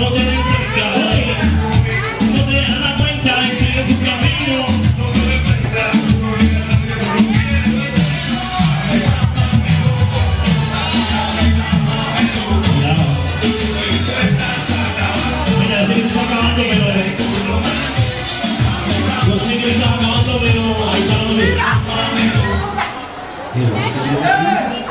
no te detengas, no te das la cuenta y sigue tu camino, no te detengas. Mira, sí que está acabando, pero yo sé que está acabando, pero ahí está lo mismo.